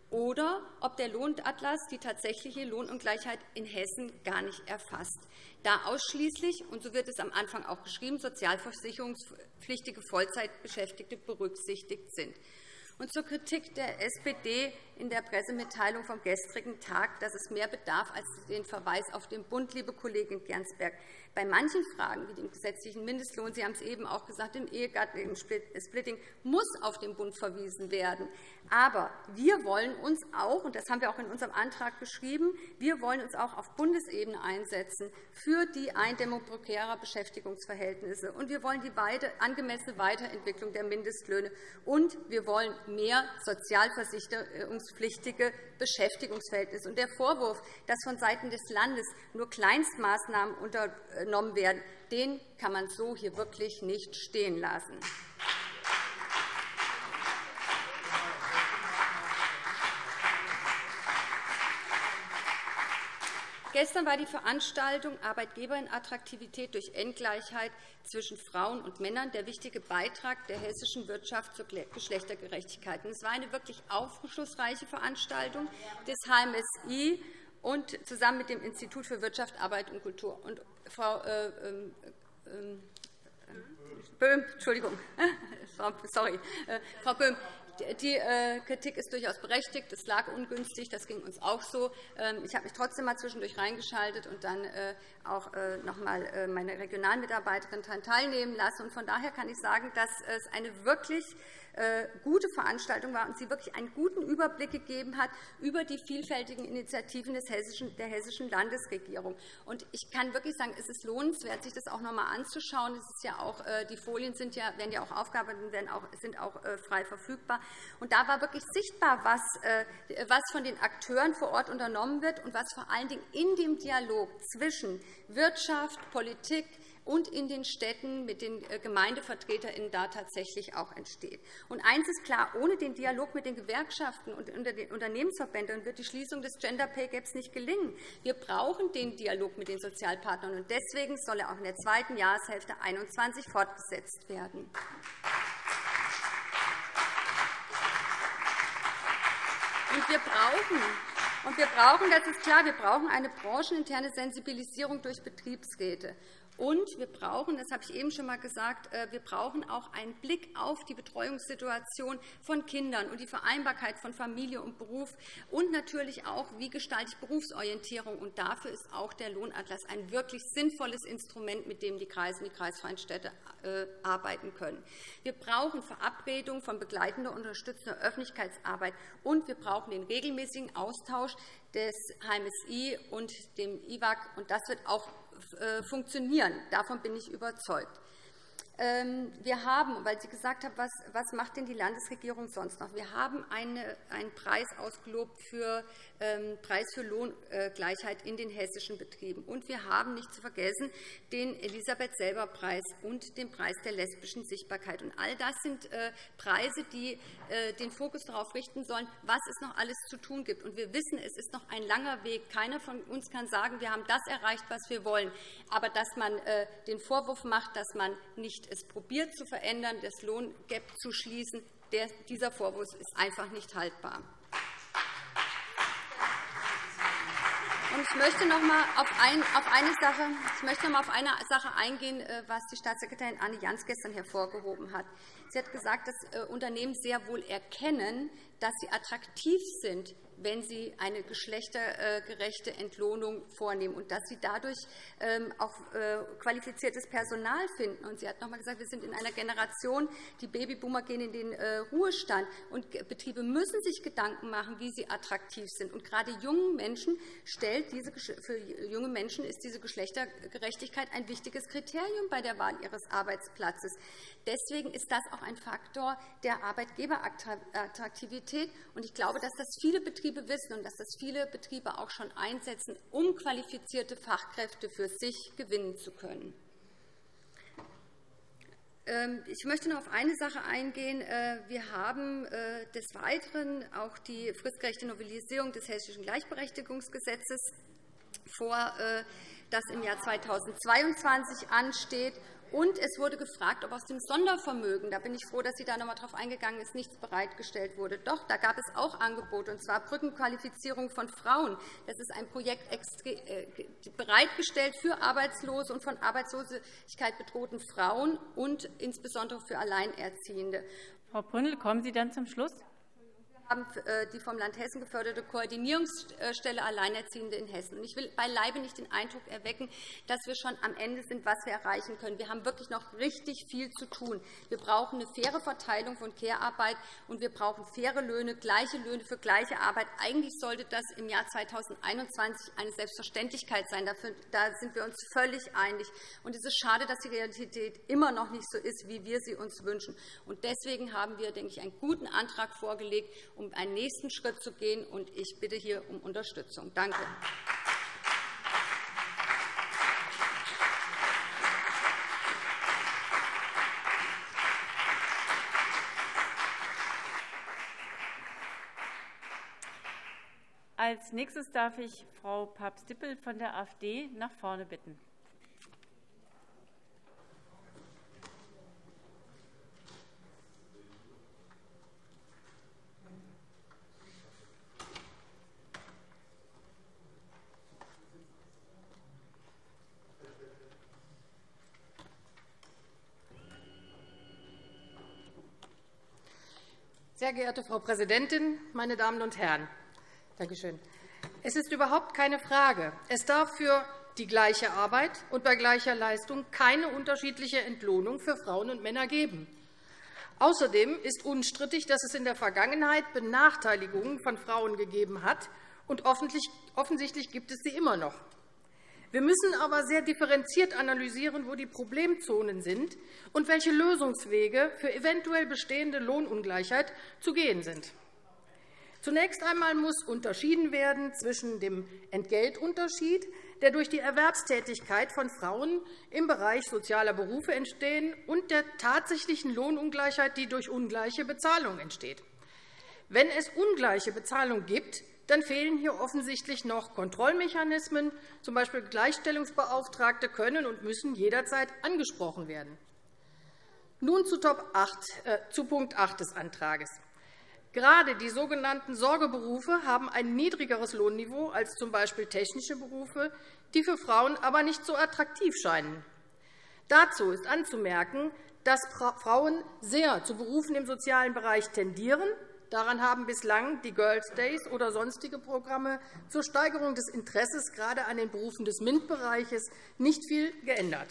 oder ob der Lohnatlas die tatsächliche Lohnungleichheit in Hessen gar nicht erfasst, da ausschließlich, und so wird es am Anfang auch geschrieben, sozialversicherungspflichtige Vollzeitbeschäftigte berücksichtigt sind. Und zur Kritik der SPD in der Pressemitteilung vom gestrigen Tag, dass es mehr bedarf als den Verweis auf den Bund, liebe Kollegin Gernsberg. Bei manchen Fragen, wie dem gesetzlichen Mindestlohn, Sie haben es eben auch gesagt, im Ehegattensplitting, muss auf den Bund verwiesen werden. Aber wir wollen uns auch, und das haben wir auch in unserem Antrag geschrieben, wir wollen uns auch auf Bundesebene einsetzen für die Eindämmung prekärer Beschäftigungsverhältnisse. Und wir wollen die angemessene Weiterentwicklung der Mindestlöhne. Und wir wollen mehr sozialversicherungspflichtige Beschäftigungsverhältnisse. Und der Vorwurf, dass vonseiten des Landes nur Kleinstmaßnahmen unternommen werden, den kann man so hier wirklich nicht stehen lassen. Gestern war die Veranstaltung Arbeitgeberinnenattraktivität durch Entgleichheit zwischen Frauen und Männern der wichtige Beitrag der hessischen Wirtschaft zur Geschlechtergerechtigkeit. Es war eine wirklich aufschlussreiche Veranstaltung des HMSI und zusammen mit dem Institut für Wirtschaft, Arbeit und Kultur. Und Frau Böhm, Entschuldigung, sorry, Frau Böhm, die Kritik ist durchaus berechtigt. Es lag ungünstig. Das ging uns auch so. Ich habe mich trotzdem einmal zwischendurch reingeschaltet und dann auch noch einmal meine Regionalmitarbeiterin daran teilnehmen lassen. Von daher kann ich sagen, dass es eine wirklich gute Veranstaltung war und sie wirklich einen guten Überblick gegeben hat über die vielfältigen Initiativen der hessischen Landesregierung. Und ich kann wirklich sagen, es ist lohnenswert, sich das auch noch einmal anzuschauen. Es ist ja auch, die Folien werden ja auch aufgearbeitet und sind auch frei verfügbar. Und da war wirklich sichtbar, was von den Akteuren vor Ort unternommen wird und was vor allen Dingen in dem Dialog zwischen Wirtschaft, Politik und in den Städten mit den GemeindevertreterInnen da tatsächlich auch entsteht. Und eines ist klar, ohne den Dialog mit den Gewerkschaften und den Unternehmensverbänden wird die Schließung des Gender Pay Gaps nicht gelingen. Wir brauchen den Dialog mit den Sozialpartnern, und deswegen soll er auch in der zweiten Jahreshälfte 2021 fortgesetzt werden. Und wir brauchen, das ist klar, wir brauchen eine brancheninterne Sensibilisierung durch Betriebsräte. Und wir brauchen, das habe ich eben schon einmal gesagt, wir brauchen auch einen Blick auf die Betreuungssituation von Kindern und die Vereinbarkeit von Familie und Beruf und natürlich auch, wie gestalte ich Berufsorientierung. Und dafür ist auch der Lohnatlas ein wirklich sinnvolles Instrument, mit dem die Kreise und die kreisfreien Städte arbeiten können. Wir brauchen Verabredungen von begleitender und unterstützender Öffentlichkeitsarbeit, und wir brauchen den regelmäßigen Austausch des HMSI und dem IWAG. Und das wird auch funktionieren. Davon bin ich überzeugt. Wir haben, weil Sie gesagt haben, was macht denn die Landesregierung sonst noch? Wir haben einen Preis ausgelobt für Preis für Lohngleichheit in den hessischen Betrieben. Und wir haben nicht zu vergessen den Elisabeth-Selber-Preis und den Preis der lesbischen Sichtbarkeit. Und all das sind Preise, die den Fokus darauf richten sollen, was es noch alles zu tun gibt. Und wir wissen, es ist noch ein langer Weg. Keiner von uns kann sagen, wir haben das erreicht, was wir wollen. Aber dass man den Vorwurf macht, dass man nicht es probiert zu verändern, das Lohngap zu schließen, dieser Vorwurf ist einfach nicht haltbar. Und ich möchte noch einmal auf eine Sache eingehen, was die Staatssekretärin Anne Jans gestern hervorgehoben hat. Sie hat gesagt, dass Unternehmen sehr wohl erkennen, dass sie attraktiv sind, wenn sie eine geschlechtergerechte Entlohnung vornehmen und dass sie dadurch auch qualifiziertes Personal finden. Und sie hat noch einmal gesagt, wir sind in einer Generation, die Babyboomer gehen in den Ruhestand, und Betriebe müssen sich Gedanken machen, wie sie attraktiv sind. Und gerade für junge Menschen ist diese Geschlechtergerechtigkeit ein wichtiges Kriterium bei der Wahl ihres Arbeitsplatzes. Deswegen ist das auch ein Faktor der Arbeitgeberattraktivität. Und ich glaube, dass das viele Betriebe wissen und dass das viele Betriebe auch schon einsetzen, um qualifizierte Fachkräfte für sich gewinnen zu können. Ich möchte noch auf eine Sache eingehen. Wir haben des Weiteren auch die fristgerechte Novellisierung des Hessischen Gleichberechtigungsgesetzes vor, das im Jahr 2022 ansteht. Und es wurde gefragt, ob aus dem Sondervermögen, da bin ich froh, dass Sie da noch einmal darauf eingegangen ist, nichts bereitgestellt wurde. Doch, da gab es auch Angebote, und zwar Brückenqualifizierung von Frauen. Das ist ein Projekt bereitgestellt für Arbeitslose und von Arbeitslosigkeit bedrohten Frauen und insbesondere für Alleinerziehende. Frau Brünnel, kommen Sie dann zum Schluss? Wir haben die vom Land Hessen geförderte Koordinierungsstelle Alleinerziehende in Hessen. Ich will beileibe nicht den Eindruck erwecken, dass wir schon am Ende sind, was wir erreichen können. Wir haben wirklich noch richtig viel zu tun. Wir brauchen eine faire Verteilung von Care-Arbeit, und wir brauchen faire Löhne, gleiche Löhne für gleiche Arbeit. Eigentlich sollte das im Jahr 2021 eine Selbstverständlichkeit sein. Da sind wir uns völlig einig. Und es ist schade, dass die Realität immer noch nicht so ist, wie wir sie uns wünschen. Und deswegen haben wir, denke ich, einen guten Antrag vorgelegt, um einen nächsten Schritt zu gehen. Und ich bitte hier um Unterstützung. Danke. Als Nächstes darf ich Frau Papst-Dippel von der AfD nach vorne bitten. Sehr geehrte Frau Präsidentin, meine Damen und Herren! Danke schön. Es ist überhaupt keine Frage. Es darf für die gleiche Arbeit und bei gleicher Leistung keine unterschiedliche Entlohnung für Frauen und Männer geben. Außerdem ist unstrittig, dass es in der Vergangenheit Benachteiligungen von Frauen gegeben hat, und offensichtlich gibt es sie immer noch. Wir müssen aber sehr differenziert analysieren, wo die Problemzonen sind und welche Lösungswege für eventuell bestehende Lohnungleichheit zu gehen sind. Zunächst einmal muss unterschieden werden zwischen dem Entgeltunterschied, der durch die Erwerbstätigkeit von Frauen im Bereich sozialer Berufe entsteht, und der tatsächlichen Lohnungleichheit, die durch ungleiche Bezahlung entsteht. Wenn es ungleiche Bezahlung gibt, dann fehlen hier offensichtlich noch Kontrollmechanismen. Z. B. Gleichstellungsbeauftragte können und müssen jederzeit angesprochen werden. Nun zu Punkt 8 des Antrags. Gerade die sogenannten Sorgeberufe haben ein niedrigeres Lohnniveau als z. B. technische Berufe, die für Frauen aber nicht so attraktiv scheinen. Dazu ist anzumerken, dass Frauen sehr zu Berufen im sozialen Bereich tendieren. Daran haben bislang die Girls' Days oder sonstige Programme zur Steigerung des Interesses gerade an den Berufen des MINT-Bereiches nicht viel geändert.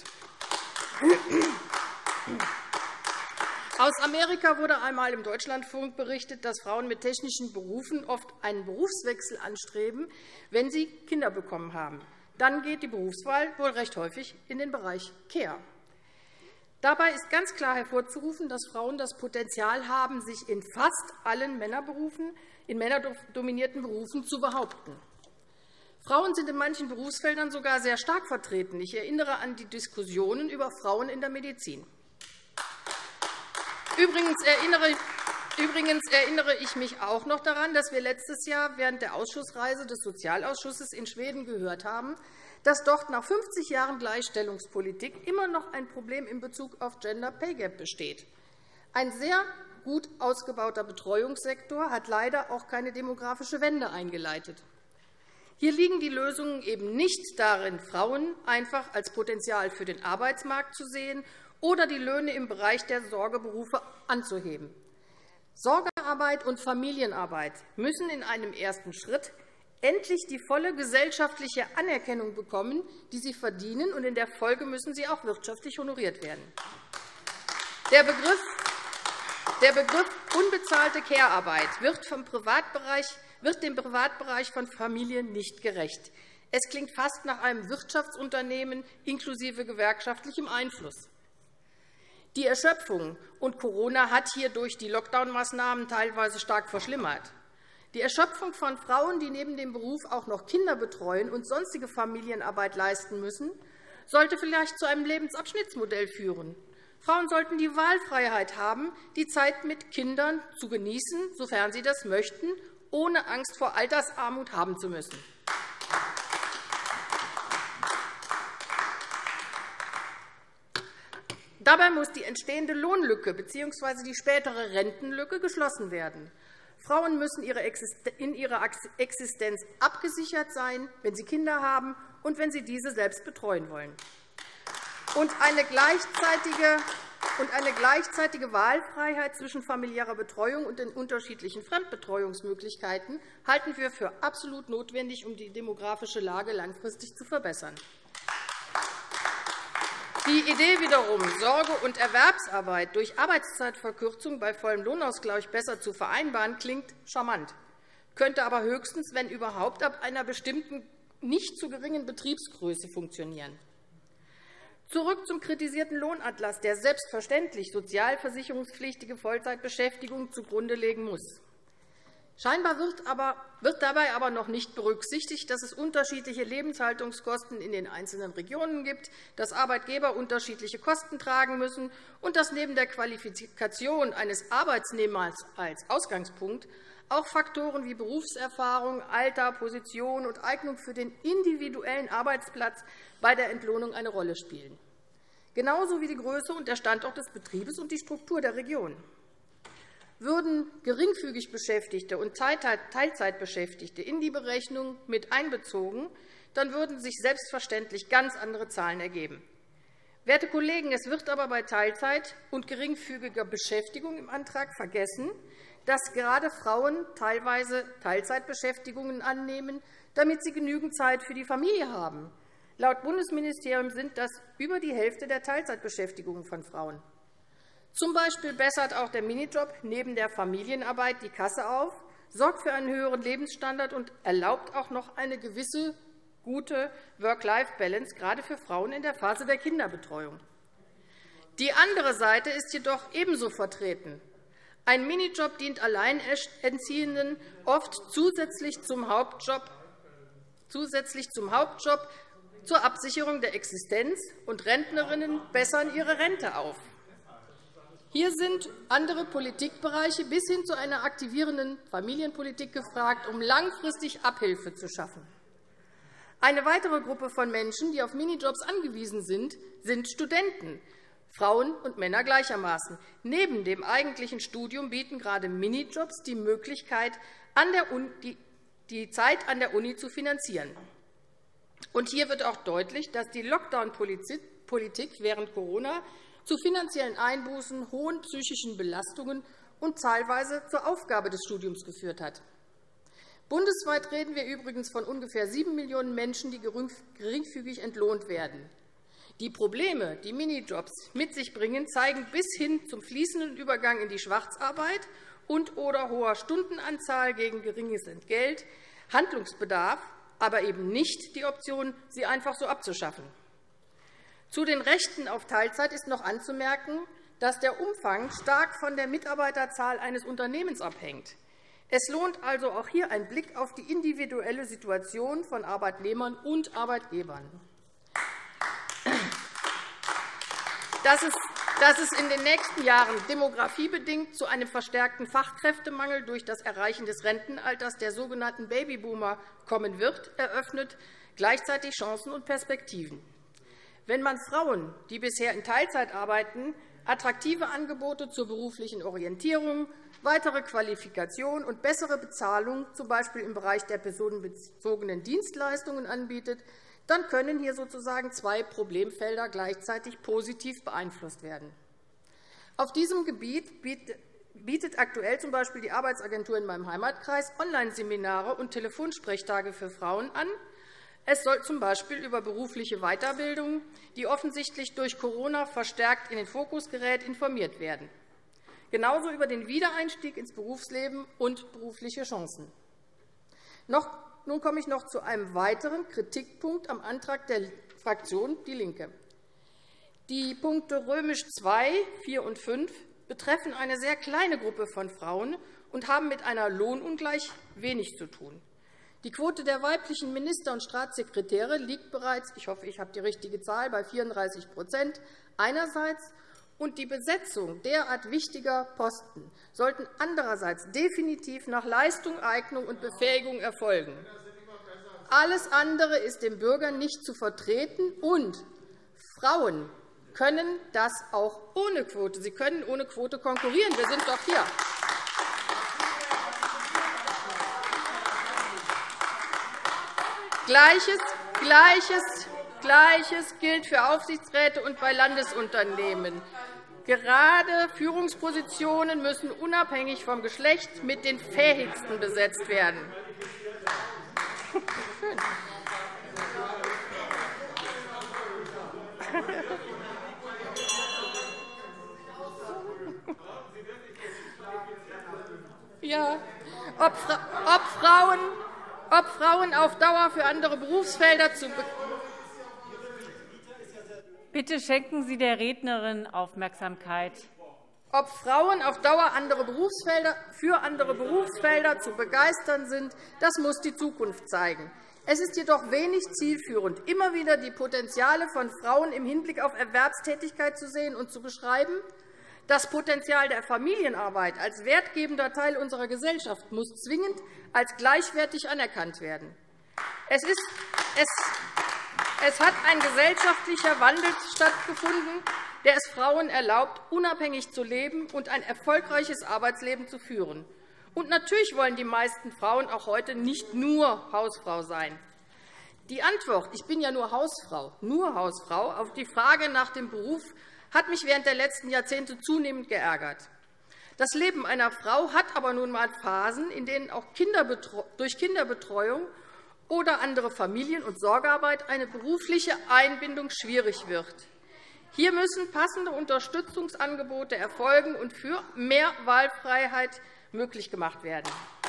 Aus Amerika wurde einmal im Deutschlandfunk berichtet, dass Frauen mit technischen Berufen oft einen Berufswechsel anstreben, wenn sie Kinder bekommen haben. Dann geht die Berufswahl wohl recht häufig in den Bereich Care. Dabei ist ganz klar hervorzurufen, dass Frauen das Potenzial haben, sich in fast allen männerdominierten Berufen zu behaupten. Frauen sind in manchen Berufsfeldern sogar sehr stark vertreten. Ich erinnere an die Diskussionen über Frauen in der Medizin. Übrigens erinnere ich mich auch noch daran, dass wir letztes Jahr während der Ausschussreise des Sozialausschusses in Schweden gehört haben, dass dort nach 50 Jahren Gleichstellungspolitik immer noch ein Problem in Bezug auf Gender Pay Gap besteht. Ein sehr gut ausgebauter Betreuungssektor hat leider auch keine demografische Wende eingeleitet. Hier liegen die Lösungen eben nicht darin, Frauen einfach als Potenzial für den Arbeitsmarkt zu sehen oder die Löhne im Bereich der Sorgeberufe anzuheben. Sorgearbeit und Familienarbeit müssen in einem ersten Schritt endlich die volle gesellschaftliche Anerkennung bekommen, die sie verdienen, und in der Folge müssen sie auch wirtschaftlich honoriert werden. Der Begriff unbezahlte Care-Arbeit wird dem Privatbereich von Familien nicht gerecht. Es klingt fast nach einem Wirtschaftsunternehmen inklusive gewerkschaftlichem Einfluss. Die Erschöpfung und Corona hat hier durch die Lockdown-Maßnahmen teilweise stark verschlimmert. Die Erschöpfung von Frauen, die neben dem Beruf auch noch Kinder betreuen und sonstige Familienarbeit leisten müssen, sollte vielleicht zu einem Lebensabschnittsmodell führen. Frauen sollten die Wahlfreiheit haben, die Zeit mit Kindern zu genießen, sofern sie das möchten, ohne Angst vor Altersarmut haben zu müssen. Dabei muss die entstehende Lohnlücke bzw. die spätere Rentenlücke geschlossen werden. Frauen müssen in ihrer Existenz abgesichert sein, wenn sie Kinder haben und wenn sie diese selbst betreuen wollen. Und eine gleichzeitige Wahlfreiheit zwischen familiärer Betreuung und den unterschiedlichen Fremdbetreuungsmöglichkeiten halten wir für absolut notwendig, um die demografische Lage langfristig zu verbessern. Die Idee wiederum, Sorge- und Erwerbsarbeit durch Arbeitszeitverkürzung bei vollem Lohnausgleich besser zu vereinbaren, klingt charmant, könnte aber höchstens, wenn überhaupt, ab einer bestimmten, nicht zu geringen Betriebsgröße funktionieren. Zurück zum kritisierten Lohnatlas, der selbstverständlich sozialversicherungspflichtige Vollzeitbeschäftigung zugrunde legen muss. Scheinbar wird dabei aber noch nicht berücksichtigt, dass es unterschiedliche Lebenshaltungskosten in den einzelnen Regionen gibt, dass Arbeitgeber unterschiedliche Kosten tragen müssen und dass neben der Qualifikation eines Arbeitnehmers als Ausgangspunkt auch Faktoren wie Berufserfahrung, Alter, Position und Eignung für den individuellen Arbeitsplatz bei der Entlohnung eine Rolle spielen, genauso wie die Größe und der Standort des Betriebes und die Struktur der Region. Würden geringfügig Beschäftigte und Teilzeitbeschäftigte in die Berechnung mit einbezogen, dann würden sich selbstverständlich ganz andere Zahlen ergeben. Werte Kollegen, es wird aber bei Teilzeit und geringfügiger Beschäftigung im Antrag vergessen, dass gerade Frauen teilweise Teilzeitbeschäftigungen annehmen, damit sie genügend Zeit für die Familie haben. Laut Bundesministerium sind das über die Hälfte der Teilzeitbeschäftigungen von Frauen. Zum Beispiel bessert auch der Minijob neben der Familienarbeit die Kasse auf, sorgt für einen höheren Lebensstandard und erlaubt auch noch eine gewisse gute Work-Life-Balance, gerade für Frauen in der Phase der Kinderbetreuung. Die andere Seite ist jedoch ebenso vertreten. Ein Minijob dient Alleinerziehenden oft zusätzlich zum Hauptjob zur Absicherung der Existenz, und Rentnerinnen bessern ihre Rente auf. Hier sind andere Politikbereiche bis hin zu einer aktivierenden Familienpolitik gefragt, um langfristig Abhilfe zu schaffen. Eine weitere Gruppe von Menschen, die auf Minijobs angewiesen sind, sind Studenten, Frauen und Männer gleichermaßen. Neben dem eigentlichen Studium bieten gerade Minijobs die Möglichkeit, die Zeit an der Uni zu finanzieren. Und hier wird auch deutlich, dass die Lockdown-Politik während Corona zu finanziellen Einbußen, hohen psychischen Belastungen und teilweise zur Aufgabe des Studiums geführt hat. Bundesweit reden wir übrigens von ungefähr 7 Millionen Menschen, die geringfügig entlohnt werden. Die Probleme, die Minijobs mit sich bringen, zeigen bis hin zum fließenden Übergang in die Schwarzarbeit und/oder hoher Stundenanzahl gegen geringes Entgelt Handlungsbedarf, aber eben nicht die Option, sie einfach so abzuschaffen. Zu den Rechten auf Teilzeit ist noch anzumerken, dass der Umfang stark von der Mitarbeiterzahl eines Unternehmens abhängt. Es lohnt also auch hier ein Blick auf die individuelle Situation von Arbeitnehmern und Arbeitgebern. Dass es in den nächsten Jahren demografiebedingt zu einem verstärkten Fachkräftemangel durch das Erreichen des Rentenalters der sogenannten Babyboomer kommen wird, eröffnet gleichzeitig Chancen und Perspektiven. Wenn man Frauen, die bisher in Teilzeit arbeiten, attraktive Angebote zur beruflichen Orientierung, weitere Qualifikation und bessere Bezahlung, z. B. im Bereich der personenbezogenen Dienstleistungen, anbietet, dann können hier sozusagen zwei Problemfelder gleichzeitig positiv beeinflusst werden. Auf diesem Gebiet bietet aktuell z. B. die Arbeitsagentur in meinem Heimatkreis Online-Seminare und Telefonsprechtage für Frauen an. Es soll z. B. über berufliche Weiterbildung, die offensichtlich durch Corona verstärkt in den Fokus gerät, informiert werden. Genauso über den Wiedereinstieg ins Berufsleben und berufliche Chancen. Nun komme ich noch zu einem weiteren Kritikpunkt am Antrag der Fraktion DIE LINKE. Die Punkte II, IV und V betreffen eine sehr kleine Gruppe von Frauen und haben mit einer Lohnungleich wenig zu tun. Die Quote der weiblichen Minister und Staatssekretäre liegt bereits, ich hoffe, ich habe die richtige Zahl, bei 34% einerseits, und die Besetzung derart wichtiger Posten sollten andererseits definitiv nach Leistung, Eignung und Befähigung erfolgen. Alles andere ist dem Bürger nicht zu vertreten, und Frauen können das auch ohne Quote. Sie können ohne Quote konkurrieren. Wir sind doch hier. Gleiches gilt für Aufsichtsräte und bei Landesunternehmen. Gerade Führungspositionen müssen unabhängig vom Geschlecht mit den Fähigsten besetzt werden. Ja, ob Frauen auf Dauer für andere Berufsfelder zu Bitte schenken Sie der Rednerin Aufmerksamkeit. Ob Frauen auf Dauer für andere Berufsfelder zu begeistern sind, das muss die Zukunft zeigen. Es ist jedoch wenig zielführend, immer wieder die Potenziale von Frauen im Hinblick auf Erwerbstätigkeit zu sehen und zu beschreiben. Das Potenzial der Familienarbeit als wertgebender Teil unserer Gesellschaft muss zwingend als gleichwertig anerkannt werden. Es hat ein gesellschaftlicher Wandel stattgefunden, der es Frauen erlaubt, unabhängig zu leben und ein erfolgreiches Arbeitsleben zu führen. Und natürlich wollen die meisten Frauen auch heute nicht nur Hausfrau sein. Die Antwort, ich bin ja nur Hausfrau, auf die Frage nach dem Beruf hat mich während der letzten Jahrzehnte zunehmend geärgert. Das Leben einer Frau hat aber nun einmal Phasen, in denen auch durch Kinderbetreuung oder andere Familien- und Sorgearbeit eine berufliche Einbindung schwierig wird. Hier müssen passende Unterstützungsangebote erfolgen und für mehr Wahlfreiheit möglich gemacht werden.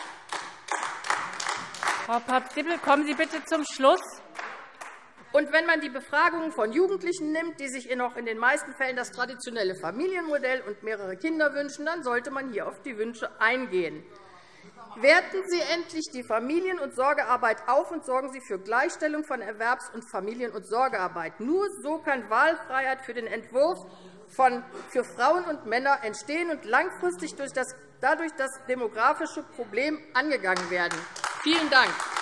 Frau Papp-Dippel, kommen Sie bitte zum Schluss. Und wenn man die Befragungen von Jugendlichen nimmt, die sich noch in den meisten Fällen das traditionelle Familienmodell und mehrere Kinder wünschen, dann sollte man hier auf die Wünsche eingehen. Werten Sie endlich die Familien- und Sorgearbeit auf und sorgen Sie für Gleichstellung von Erwerbs- und Familien- und Sorgearbeit. Nur so kann Wahlfreiheit für den Entwurf für Frauen und Männer entstehen und langfristig dadurch das demografische Problem angegangen werden. Vielen Dank.